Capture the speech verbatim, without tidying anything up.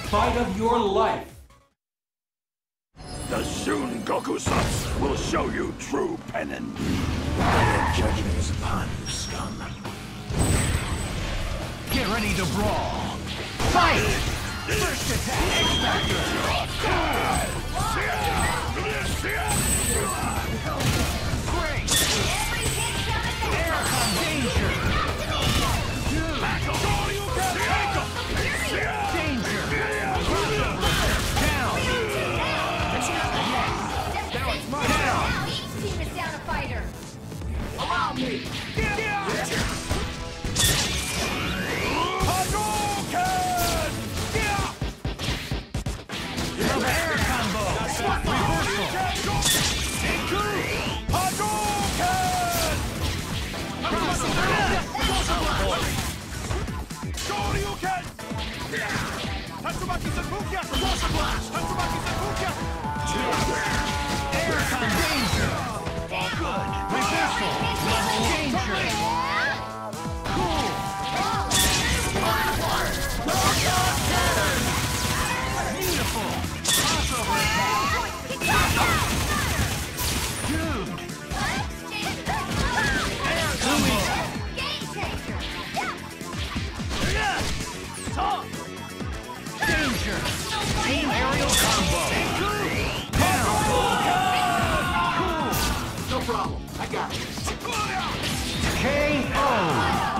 fight of your life. The Shun Goku-satsu will show you true penance. Their judgment is upon you, scum. Get ready to brawl. Fight! First attack, X-Factor. Great! Aircon danger! Dude! Danger! Down! Now it's my down! Each team is down a fighter. Allow me! Air combo! Reversal! Aircon danger! Good! Reversal! Danger! Cool! Beautiful! Crossover attack! Dude! Air combo! Game changer. Danger! Team aerial combo! Down! Cool! No problem. I got it. K O!